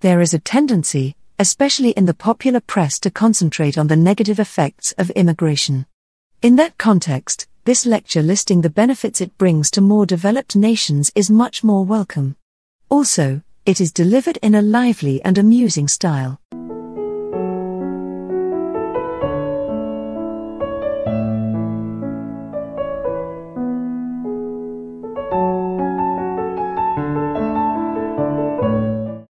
There is a tendency, especially in the popular press, to concentrate on the negative effects of immigration. In that context, this lecture listing the benefits it brings to more developed nations is much more welcome. Also, it is delivered in a lively and amusing style.